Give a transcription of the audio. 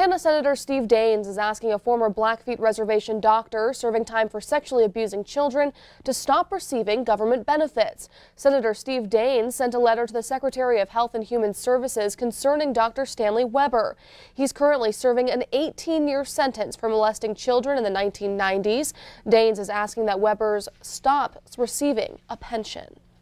Montana Senator Steve Daines is asking a former Blackfeet Reservation doctor serving time for sexually abusing children to stop receiving government benefits. Senator Steve Daines sent a letter to the Secretary of Health and Human Services concerning Dr. Stanley Weber. He's currently serving an 18-year sentence for molesting children in the 1990s. Daines is asking that Weber's stop receiving a pension.